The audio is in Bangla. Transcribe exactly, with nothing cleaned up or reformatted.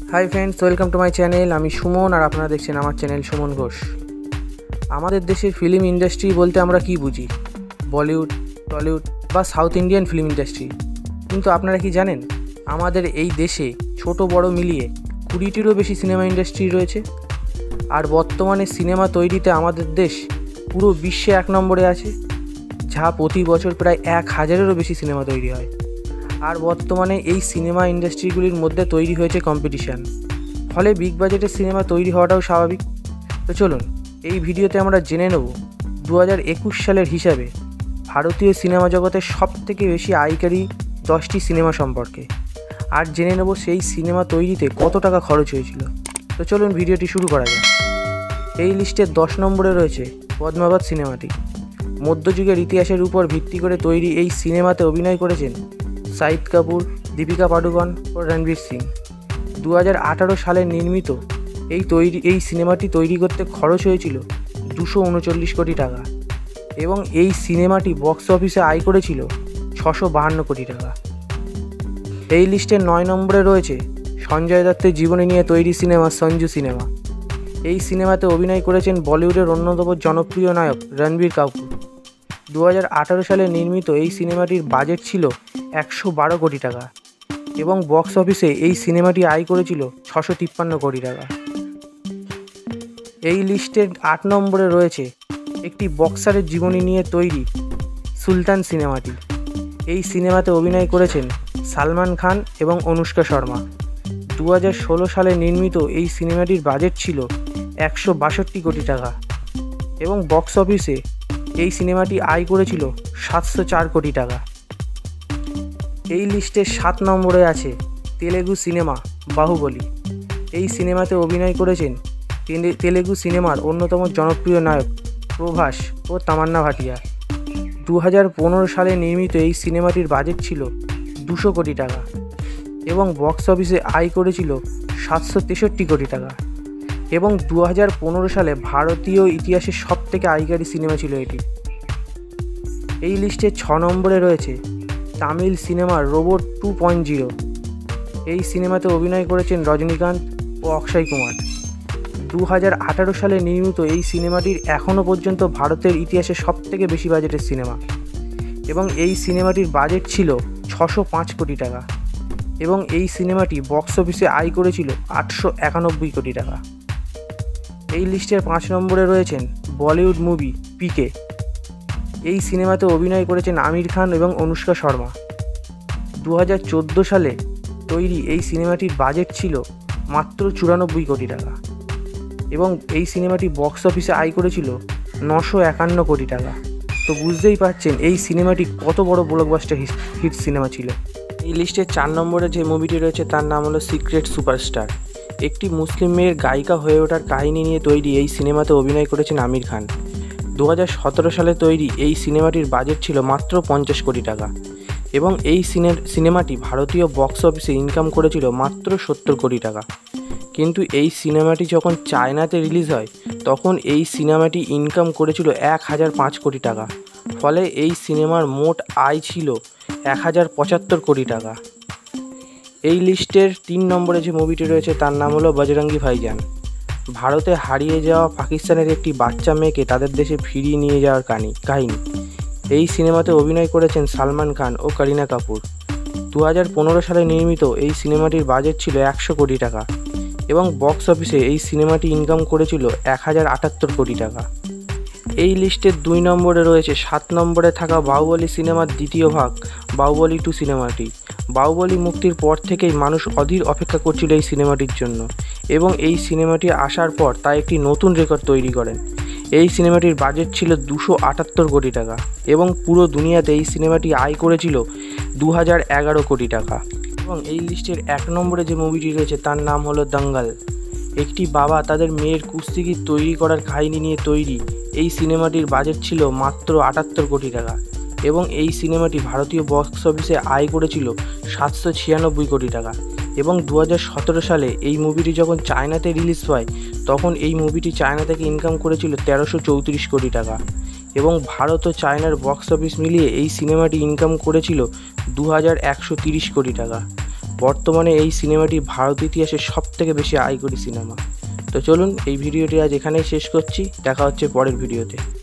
High friends, welcome to my channel. আমি সুমন আর আপনারা দেখছেন আমার চ্যানেল সুমন ঘোষ। আমাদের দেশের ফিল্ম ইন্ডাস্ট্রি বলতে আমরা কি বুঝি? বলিউড, টলিউড বা সাউথ ইন্ডিয়ান ফিল্ম ইন্ডাস্ট্রি। কিন্তু আপনারা কি জানেন আমাদের এই দেশে ছোট বড় মিলিয়ে কুড়িটিরও বেশি সিনেমা ইন্ডাস্ট্রি রয়েছে। আর বর্তমানে সিনেমা তৈরিতে আমাদের দেশ পুরো বিশ্বে এক নম্বরে আছে, যা প্রতি বছর প্রায় এক হাজারেরও বেশি সিনেমা তৈরি হয়। আর বর্তমানে এই সিনেমা ইন্ডাস্ট্রিগুলির মধ্যে তৈরি হয়েছে কম্পিটিশান, ফলে বিগ বাজেটের সিনেমা তৈরি হওয়াটাও স্বাভাবিক। তো চলুন এই ভিডিওতে আমরা জেনে নেব দু হাজার একুশ সালের হিসাবে ভারতীয় সিনেমা জগতের সব থেকে বেশি আয়কারী দশটি সিনেমা সম্পর্কে, আর জেনে নেব সেই সিনেমা তৈরিতে কত টাকা খরচ হয়েছিল। তো চলুন ভিডিওটি শুরু করা যাক। এই লিস্টের দশ নম্বরে রয়েছে পদ্মাবত সিনেমাটি। মধ্যযুগের ইতিহাসের উপর ভিত্তি করে তৈরি এই সিনেমাতে অভিনয় করেছেন শাহিদ কাপুর, দীপিকা পাডুকোন ও রণবীর সিং। দু হাজার আঠারো সালে নির্মিত এই তৈরি এই সিনেমাটি তৈরি করতে খরচ হয়েছিল দুশো উনচল্লিশ কোটি টাকা, এবং এই সিনেমাটি বক্স অফিসে আয় করেছিল ছশো বাহান্ন কোটি টাকা। এই লিস্টের নয় নম্বরে রয়েছে সঞ্জয় দত্তের জীবনী নিয়ে তৈরি সিনেমা সঞ্জু সিনেমা। এই সিনেমাতে অভিনয় করেছেন বলিউডের অন্যতম জনপ্রিয় নায়ক রণবীর কাপুর। দু হাজার আঠারো সালে নির্মিত এই সিনেমাটির বাজেট ছিল একশো বারো কোটি টাকা, এবং বক্স অফিসে এই সিনেমাটি আয় করেছিল ছশো তিপ্পান্ন কোটি টাকা। এই লিস্টের আট নম্বরে রয়েছে একটি বক্সারের জীবনী নিয়ে তৈরি সুলতান সিনেমাটি। এই সিনেমাতে অভিনয় করেছেন সালমান খান এবং অনুষ্কা শর্মা। দু হাজার ষোলো সালে নির্মিত এই সিনেমাটির বাজেট ছিল একশো বাষট্টি কোটি টাকা, এবং বক্স অফিসে এই সিনেমাটি আয় করেছিল সাতশো চার কোটি টাকা। এই লিস্টের সাত নম্বরে আছে তেলেগু সিনেমা বাহুবলী। এই সিনেমাতে অভিনয় করেছেন তেলেগু সিনেমার অন্যতম জনপ্রিয় নায়ক প্রভাস ও তামান্না ভাটিয়া। দু হাজার পনেরো সালে নির্মিত এই সিনেমাটির বাজেট ছিল দুশো কোটি টাকা, এবং বক্স অফিসে আয় করেছিল সাতশো তেষট্টি কোটি টাকা, এবং দু হাজার পনেরো সালে ভারতীয় ইতিহাসের সবথেকে আয়কারী সিনেমা ছিল এটি। এই লিস্টে ছ নম্বরে রয়েছে তামিল সিনেমার রোবট টু পয়েন্ট জিরো। এই সিনেমাতে অভিনয় করেছেন রজনীকান্ত ও অক্ষয় কুমার। দু হাজার আঠারো সালে নির্মিত এই সিনেমাটির এখনও পর্যন্ত ভারতের ইতিহাসে সবথেকে বেশি বাজেটের সিনেমা, এবং এই সিনেমাটির বাজেট ছিল ছশো পাঁচ কোটি টাকা, এবং এই সিনেমাটি বক্স অফিসে আয় করেছিল আটশো একানব্বই কোটি টাকা। এই লিস্টের পাঁচ নম্বরে রয়েছেন বলিউড মুভি পিকে। এই সিনেমাতে অভিনয় করেছেন আমির খান এবং অনুষ্কা শর্মা। দু হাজার চোদ্দো সালে তৈরি এই সিনেমাটির বাজেট ছিল মাত্র চুরানব্বই কোটি টাকা, এবং এই সিনেমাটি বক্স অফিসে আয় করেছিল নশো একান্ন কোটি টাকা। তো বুঝতেই পারছেন এই সিনেমাটি কত বড় ব্লকবাস্টার হিট সিনেমা ছিল। এই লিস্টের চার নম্বরে যে মুভিটি রয়েছে তার নাম হলো সিক্রেট সুপারস্টার। একটি মুসলিম মেয়ের গায়িকা হয়ে ওঠার কাহিনী নিয়ে তৈরি এই সিনেমাতে অভিনয় করেছেন আমির খান। দু হাজার সতেরো সালে তৈরি এই সিনেমাটির বাজেট ছিল মাত্র পঞ্চাশ কোটি টাকা, এবং এই সিনেমাটি ভারতীয় বক্স অফিসে ইনকাম করেছিল মাত্র সত্তর কোটি টাকা। কিন্তু এই সিনেমাটি যখন চায়নাতে রিলিজ হয় তখন এই সিনেমাটি ইনকাম করেছিল এক হাজার পাঁচ কোটি টাকা, ফলে এই সিনেমার মোট আয় ছিল এক হাজার পঁচাত্তর কোটি টাকা। এই লিস্টের তিন নম্বরে যে মুভিটি রয়েছে তার নাম হলো বজরঙ্গি ভাইজান। ভারতে হারিয়ে যাওয়া পাকিস্তানের একটি বাচ্চা মেয়েকে তাদের দেশে ফিরিয়ে নিয়ে যাওয়ার কাহিনী। এই সিনেমাতে অভিনয় করেছেন সালমান খান ও করিনা কাপুর। দু হাজার পনেরো সালে নির্মিত এই সিনেমাটির বাজেট ছিল একশো কোটি টাকা, এবং বক্স অফিসে এই সিনেমাটি ইনকাম করেছিল এক হাজার আটাত্তর কোটি টাকা। এই লিস্টের দুই নম্বরে রয়েছে সাত নম্বরে থাকা বাহুবলী সিনেমার দ্বিতীয় ভাগ বাহুবলী টু সিনেমাটি। বাহুবলী মুক্তির পর থেকেই মানুষ অধীর অপেক্ষা করছিল এই সিনেমাটির জন্য, এবং এই সিনেমাটি আসার পর তা একটি নতুন রেকর্ড তৈরি করেন। এই সিনেমাটির বাজেট ছিল দুশো আটাত্তর কোটি টাকা, এবং পুরো দুনিয়াতে এই সিনেমাটি আয় করেছিল দু হাজার এগারো কোটি টাকা। এবং এই লিস্টের এক নম্বরে যে মুভিটি রয়েছে তার নাম হলো দাঙ্গাল। একটি বাবা তাদের মেয়ের কুস্তিগীর তৈরি করার কাহিনী নিয়ে তৈরি এই সিনেমাটির বাজেট ছিল মাত্র আটাত্তর কোটি টাকা, এবং এই সিনেমাটি ভারতীয় বক্স অফিসে আয় করেছিল সাতশো ছিয়ানব্বই কোটি টাকা। এবং দু হাজার সতেরো সালে এই মুভিটি যখন চায়নাতে রিলিজ পায় তখন এই মুভিটি চায়না থেকে ইনকাম করেছিল তেরোশো চৌত্রিশ কোটি টাকা, এবং ভারত ও চায়নার বক্স অফিস মিলিয়ে এই সিনেমাটি ইনকাম করেছিল দু হাজার একশো তিরিশ কোটি টাকা। বর্তমানে এই সিনেমাটি ভারত ইতিহাসের সবথেকে বেশি আয়করী সিনেমা। তো চলুন এই ভিডিওটি আজ এখানেই শেষ করছি, দেখা হচ্ছে পরের ভিডিওতে।